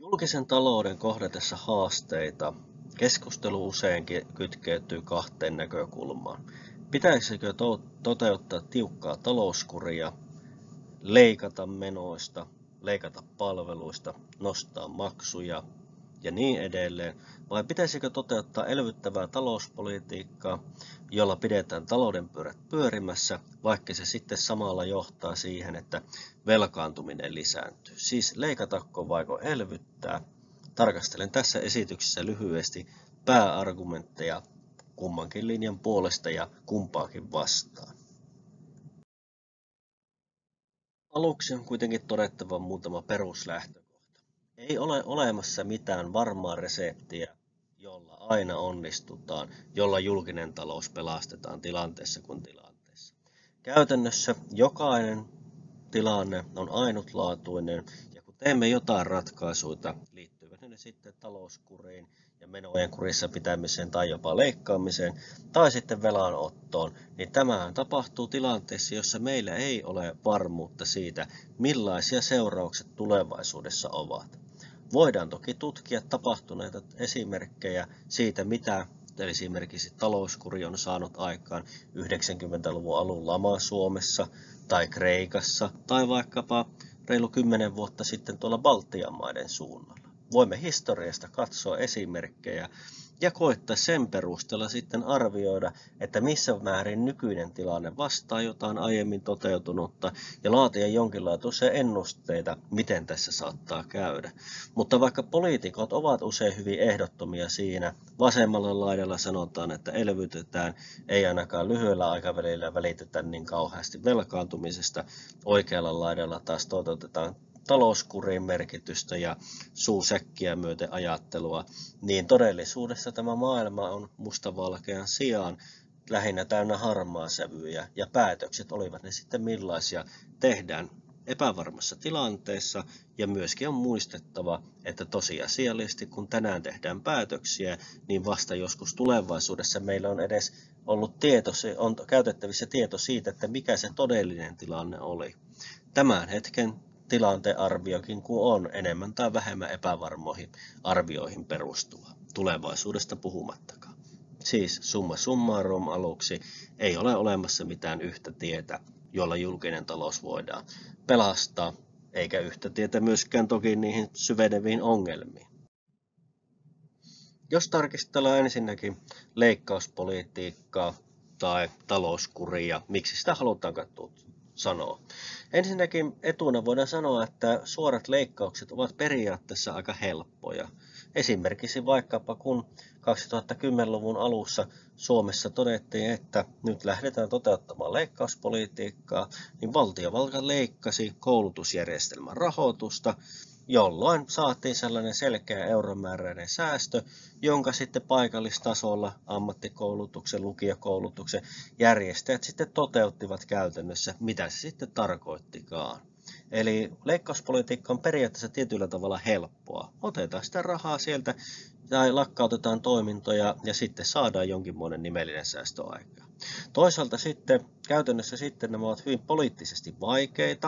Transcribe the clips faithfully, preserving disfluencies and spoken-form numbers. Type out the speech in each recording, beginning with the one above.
Julkisen talouden kohdatessa haasteita keskustelu usein kytkeytyy kahteen näkökulmaan. Pitäisikö to- toteuttaa tiukkaa talouskuria, leikata menoista, leikata palveluista, nostaa maksuja ja niin edelleen, vai pitäisikö toteuttaa elvyttävää talouspolitiikkaa, jolla pidetään talouden pyörät pyörimässä, vaikka se sitten samalla johtaa siihen, että velkaantuminen lisääntyy. Siis leikatako vaiko elvyttää? Tarkastelen tässä esityksessä lyhyesti pääargumentteja kummankin linjan puolesta ja kumpaakin vastaan. Aluksi on kuitenkin todettava muutama peruslähtökohta. Ei ole olemassa mitään varmaa reseptiä, jolla aina onnistutaan, jolla julkinen talous pelastetaan tilanteessa kuin tilanteessa. Käytännössä jokainen tilanne on ainutlaatuinen, ja kun teemme jotain ratkaisuja, liittyvät ne sitten talouskuriin ja menojen kurissa pitämiseen tai jopa leikkaamiseen tai sitten velanottoon, niin tämähän tapahtuu tilanteessa, jossa meillä ei ole varmuutta siitä, millaisia seuraukset tulevaisuudessa ovat. Voidaan toki tutkia tapahtuneita esimerkkejä siitä, mitä esimerkiksi talouskuri on saanut aikaan yhdeksänkymmentäluvun alun lama Suomessa tai Kreikassa tai vaikkapa reilu kymmenen vuotta sitten tuolla Baltian maiden suunnalla. Voimme historiasta katsoa esimerkkejä ja koittaa sen perusteella sitten arvioida, että missä määrin nykyinen tilanne vastaa jotain aiemmin toteutunutta ja laatia jonkinlaatuisia ennusteita, miten tässä saattaa käydä. Mutta vaikka poliitikot ovat usein hyvin ehdottomia siinä, vasemmalla laidalla sanotaan, että elvytetään, ei ainakaan lyhyellä aikavälillä välitetä niin kauheasti velkaantumisesta, oikealla laidalla taas toteutetaan talouskurin merkitystä ja suusäkkiä myöten ajattelua, niin todellisuudessa tämä maailma on mustavalkean sijaan lähinnä täynnä harmaa sävyjä, ja päätökset, olivat ne sitten millaisia, tehdään epävarmassa tilanteessa, ja myöskin on muistettava, että tosiasiallisesti kun tänään tehdään päätöksiä, niin vasta joskus tulevaisuudessa meillä on edes ollut tieto, on käytettävissä tieto siitä, että mikä se todellinen tilanne oli. Tämän hetken tilanteen arviokin kun on enemmän tai vähemmän epävarmoihin arvioihin perustuva, tulevaisuudesta puhumattakaan. Siis summa summarum aluksi ei ole olemassa mitään yhtä tietä, jolla julkinen talous voidaan pelastaa, eikä yhtä tietä myöskään toki niihin syveneviin ongelmiin. Jos tarkistellaan ensinnäkin leikkauspolitiikkaa tai talouskuria, miksi sitä halutaan sanoa. Ensinnäkin etuna voidaan sanoa, että suorat leikkaukset ovat periaatteessa aika helppoja. Esimerkiksi vaikkapa kun kaksituhattakymmenluvun alussa Suomessa todettiin, että nyt lähdetään toteuttamaan leikkauspolitiikkaa, niin valtiovalta leikkasi koulutusjärjestelmän rahoitusta, jolloin saatiin sellainen selkeä euromääräinen säästö, jonka sitten paikallistasolla ammattikoulutuksen, lukiokoulutuksen järjestäjät sitten toteuttivat käytännössä, mitä se sitten tarkoittikaan. Eli leikkauspolitiikka on periaatteessa tietyllä tavalla helppoa. Otetaan sitä rahaa sieltä tai lakkautetaan toimintoja ja sitten saadaan jonkinmoinen nimellinen säästöaika. Toisaalta sitten käytännössä sitten nämä ovat hyvin poliittisesti vaikeita.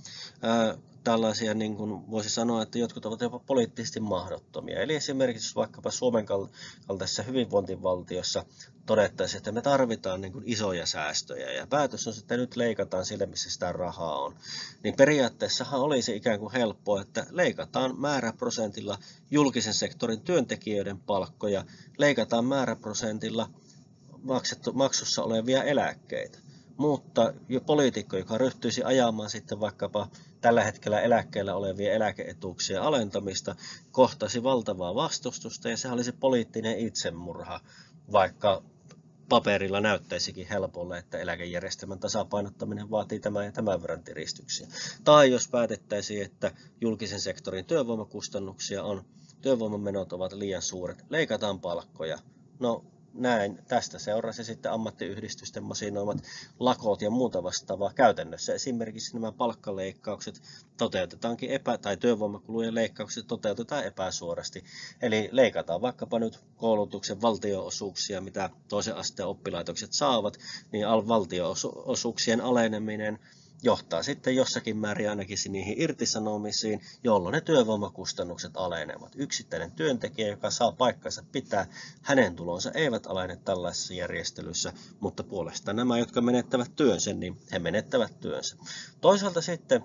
Tällaisia, niin kuin voisi sanoa, että jotkut ovat jopa poliittisesti mahdottomia. Eli esimerkiksi vaikkapa Suomen kaltaisessa hyvinvointivaltiossa todettaisiin, että me tarvitaan niin kuin isoja säästöjä ja päätös on, että nyt leikataan sille, missä sitä rahaa on. Niin periaatteessahan olisi ikään kuin helppoa, että leikataan määräprosentilla julkisen sektorin työntekijöiden palkkoja, leikataan määräprosentilla maksettu, maksussa olevia eläkkeitä. Mutta jo poliitikko, joka ryhtyisi ajamaan sitten vaikkapa tällä hetkellä eläkkeellä olevien eläkeetuuksien alentamista, kohtasi valtavaa vastustusta ja se olisi poliittinen itsemurha, vaikka paperilla näyttäisikin helpolle, että eläkejärjestelmän tasapainottaminen vaatii tämän ja tämän verran tiristyksiä. Tai jos päätettäisiin, että julkisen sektorin työvoimakustannuksia on, työvoimamenot ovat liian suuret, leikataan palkkoja. No, näin tästä seurasi sitten ammattiyhdistysten masinoimat lakot ja muuta vastaavaa. Käytännössä esimerkiksi nämä palkkaleikkaukset toteutetaankin epä- tai työvoimakulujen leikkaukset toteutetaan epäsuorasti. Eli leikataan vaikkapa nyt koulutuksen valtionosuuksia, mitä toisen asteen oppilaitokset saavat, niin valtionosuuksien aleneminen johtaa sitten jossakin määrin ainakin niihin irtisanomisiin, jolloin ne työvoimakustannukset alenevat. Yksittäinen työntekijä, joka saa paikkansa pitää, hänen tulonsa eivät alene tällaisessa järjestelyssä, mutta puolestaan nämä, jotka menettävät työnsä, niin he menettävät työnsä. Toisaalta sitten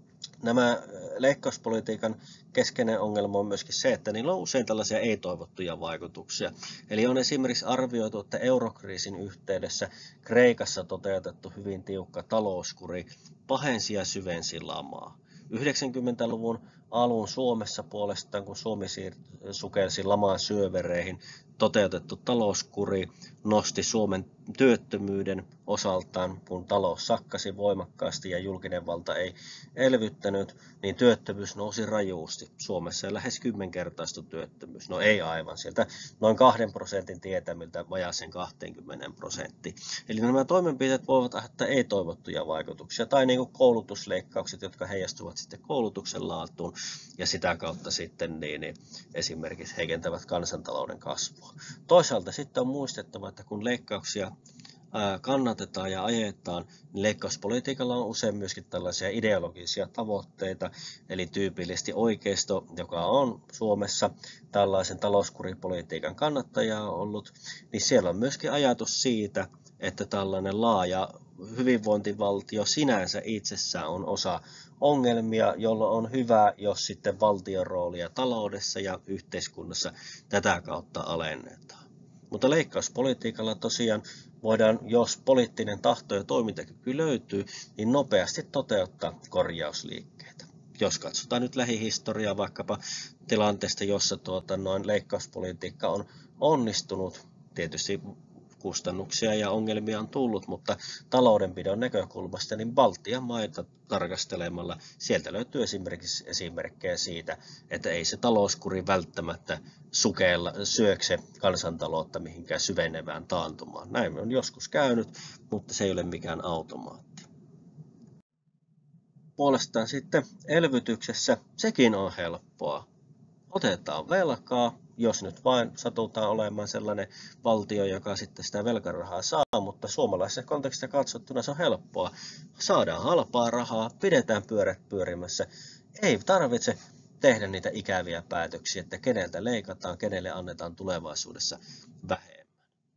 nämä leikkauspolitiikan keskeinen ongelma on myöskin se, että niillä on usein tällaisia ei-toivottuja vaikutuksia. Eli on esimerkiksi arvioitu, että eurokriisin yhteydessä Kreikassa toteutettu hyvin tiukka talouskuri pahensi ja syvensi lamaa. yhdeksänkymmentäluvun alun Suomessa puolestaan, kun Suomi sukelsi lamaan syövereihin, toteutettu talouskuri nosti Suomen työttömyyden osaltaan, kun talous sakkasi voimakkaasti ja julkinen valta ei elvyttänyt, niin työttömyys nousi rajuusti. Suomessa lähes kymmenkertaistui työttömyys. No ei aivan, sieltä noin kahden prosentin tietämiltä vajaaseen kaksikymmentä prosenttia. Eli nämä toimenpiteet voivat aiheuttaa ei-toivottuja vaikutuksia, tai niin kuin koulutusleikkaukset, jotka heijastuvat sitten koulutuksen laatuun, ja sitä kautta sitten niin, niin esimerkiksi heikentävät kansantalouden kasvua. Toisaalta sitten on muistettava, että kun leikkauksia kannatetaan ja ajetaan, niin leikkauspolitiikalla on usein myöskin tällaisia ideologisia tavoitteita, eli tyypillisesti oikeisto, joka on Suomessa tällaisen talouskuripolitiikan kannattaja ollut, niin siellä on myöskin ajatus siitä, että tällainen laaja hyvinvointivaltio sinänsä itsessään on osa ongelmia, jolloin on hyvä, jos sitten valtion roolia taloudessa ja yhteiskunnassa tätä kautta alennetaan. Mutta leikkauspolitiikalla tosiaan voidaan, jos poliittinen tahto ja toimintakyky löytyy, niin nopeasti toteuttaa korjausliikkeitä. Jos katsotaan nyt lähihistoriaa vaikkapa tilanteesta, jossa tuota, noin leikkauspolitiikka on onnistunut, tietysti kustannuksia ja ongelmia on tullut, mutta taloudenpidon näkökulmasta niin Baltian maita tarkastelemalla sieltä löytyy esimerkiksi esimerkkejä siitä, että ei se talouskuri välttämättä sukeella, syökse kansantaloutta mihinkään syvenevään taantumaan. Näin on joskus käynyt, mutta se ei ole mikään automaatti. Puolestaan sitten elvytyksessä sekin on helppoa. Otetaan velkaa, jos nyt vain satutaan olemaan sellainen valtio, joka sitten sitä velkarahaa saa, mutta suomalaisessa kontekstissa katsottuna se on helppoa. Saadaan halpaa rahaa, pidetään pyörät pyörimässä. Ei tarvitse tehdä niitä ikäviä päätöksiä, että keneltä leikataan, kenelle annetaan tulevaisuudessa vähemmän.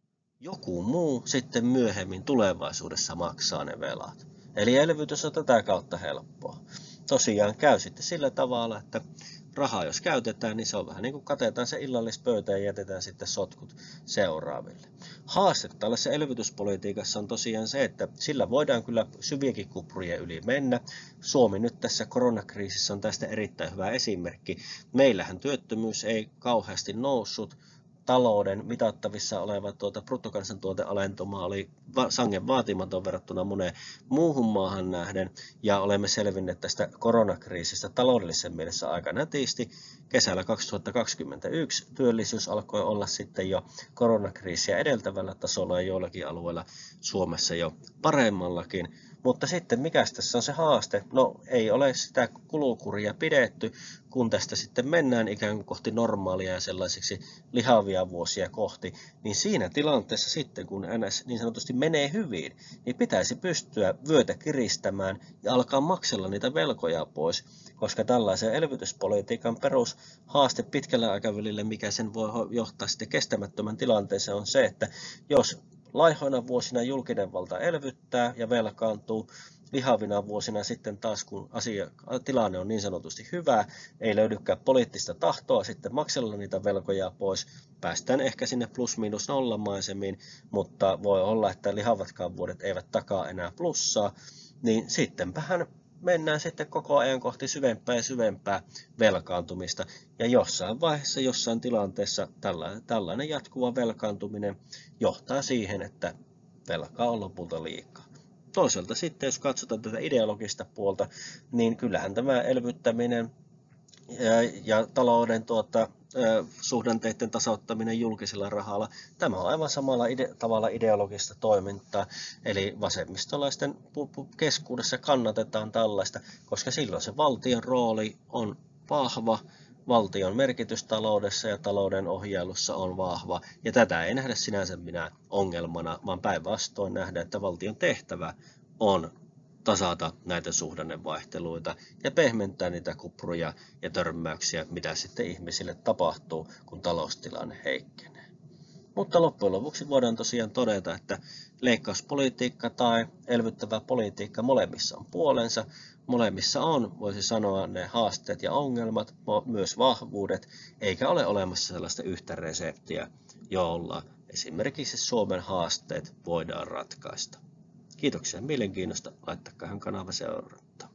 Joku muu sitten myöhemmin tulevaisuudessa maksaa ne velat. Eli elvytys on tätä kautta helppoa. Tosiaan käy sitten sillä tavalla, että rahaa jos käytetään, niin se on vähän niin kuin katetaan se illallispöytä ja jätetään sitten sotkut seuraaville. Haaste tällaisessa elvytyspolitiikassa on tosiaan se, että sillä voidaan kyllä syviäkin kuprujen yli mennä. Suomi nyt tässä koronakriisissä on tästä erittäin hyvä esimerkki. Meillähän työttömyys ei kauheasti noussut. Talouden mitattavissa oleva tuota, bruttokansantuotealentuma oli va- sangen vaatimaton verrattuna moneen muuhun maahan nähden, ja olemme selvinneet tästä koronakriisistä taloudellisessa mielessä aika nätisti. Kesällä kaksituhattakaksikymmentäyksi työllisyys alkoi olla sitten jo koronakriisiä edeltävällä tasolla ja joillakin alueilla Suomessa jo paremmallakin. Mutta sitten mikä tässä on se haaste? No ei ole sitä kulukuria pidetty, kun tästä sitten mennään ikään kuin kohti normaalia ja sellaisiksi lihavia vuosia kohti, niin siinä tilanteessa sitten, kun N S niin sanotusti menee hyvin, niin pitäisi pystyä vyötä kiristämään ja alkaa maksella niitä velkoja pois, koska tällaisen elvytyspolitiikan perushaaste pitkällä aikavälillä, mikä sen voi johtaa sitten kestämättömän tilanteeseen, on se, että jos laihoina vuosina julkinen valta elvyttää ja velkaantuu, lihavina vuosina sitten taas, kun asia, tilanne on niin sanotusti hyvä, ei löydykään poliittista tahtoa sitten maksella niitä velkoja pois, päästään ehkä sinne plus-miinus nollamaisemiin, mutta voi olla, että lihavatkaan vuodet eivät takaa enää plussaa, niin sittenpähän mennään sitten koko ajan kohti syvempää ja syvempää velkaantumista. Ja jossain vaiheessa, jossain tilanteessa tällainen, tällainen jatkuva velkaantuminen johtaa siihen, että velkaa on lopulta liikaa. Toisaalta sitten, jos katsotaan tätä ideologista puolta, niin kyllähän tämä elvyttäminen ja, ja talouden tuota, suhdanteiden tasoittaminen julkisella rahalla, tämä on aivan samalla ide- tavalla ideologista toimintaa, eli vasemmistolaisten keskuudessa kannatetaan tällaista, koska silloin se valtion rooli on vahva, valtion merkitys taloudessa ja talouden ohjailussa on vahva, ja tätä ei nähdä sinänsä minä ongelmana, vaan päinvastoin nähdä, että valtion tehtävä on tasata näitä suhdannevaihteluita ja pehmentää niitä kupruja ja törmäyksiä, mitä sitten ihmisille tapahtuu, kun taloustilanne heikkenee. Mutta loppujen lopuksi voidaan tosiaan todeta, että leikkauspolitiikka tai elvyttävä politiikka molemmissa on puolensa. Molemmissa on, voisi sanoa, ne haasteet ja ongelmat, myös vahvuudet, eikä ole olemassa sellaista yhtä reseptiä, jolla esimerkiksi Suomen haasteet voidaan ratkaista. Kiitoksia mielenkiinnosta, laittakaa kanava seurantaa.